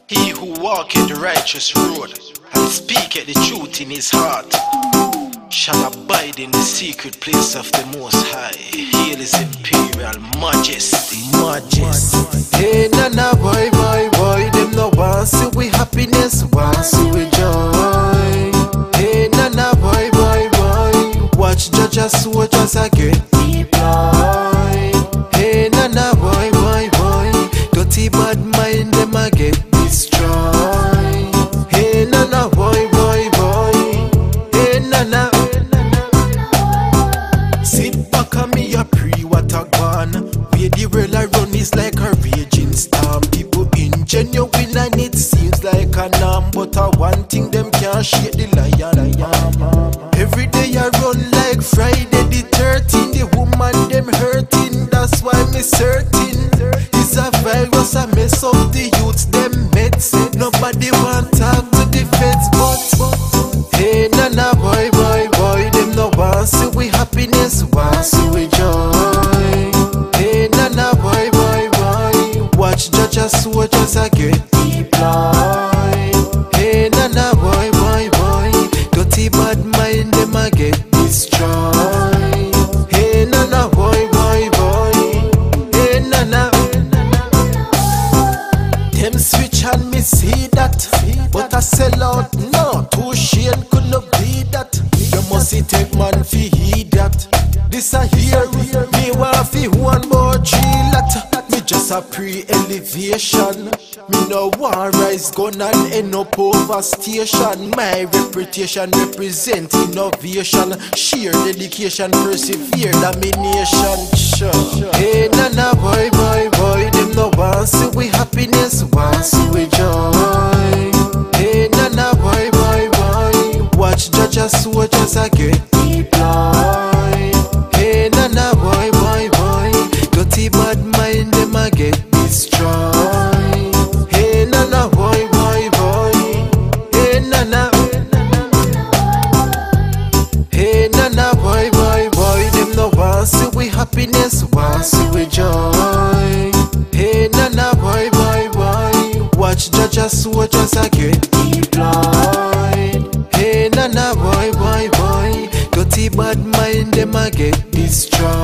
He who walketh the righteous road and speaketh the truth in his heart shall abide in the secret place of the Most High. Hail his imperial majesty. Hey, nana, boy, them no want see we happiness, want see we joy. Hey, nana, boy, watch judges soldiers again deploy. Hey, nana, boy, dirty bad mind them again destroy. Hey, nana, boy, hey, nana. Sit back and me a pre what a gone. Where the world I run is like a raging storm. People ingenuine and it seems like a norm, but one thing them can't shake the lion. Every day I run like Friday the 13th. The woman them hurting, that's why me certain it's a virus I mess up the youths them meds. Nobody want talk to the feds, but hey, nana, boy, them no want see we happiness, want see we joy. Hey, nana, boy, watch judges soldiers again deploy. Hey, nana, boy, dirty bad mind them again destroy. Hey, nana, boy, hey, nana. Them switch and me see that, but I sell out no. Too shame could not be that. You must take man fi heed that. This a here, me want fi one more 3 lot. Me just a pre-elevation. Me no want rise gun and end up over station. My reputation represent innovation. Sheer dedication, persevere domination. Sure. Hey, nana, boy, them no want see we happiness, want see we joy. Hey, nana, boy, watch judges soldiers again deploy. Hey, nana, boy, dirty bad mind them again destroy. Hey, nana, boy, hey, nana. Hey, nana, boy, them no want see we happiness, want see we joy. Hey, nana, boy, watch judges soldiers again deploy. Hey, nana, boy, dirty bad mind them again destroy.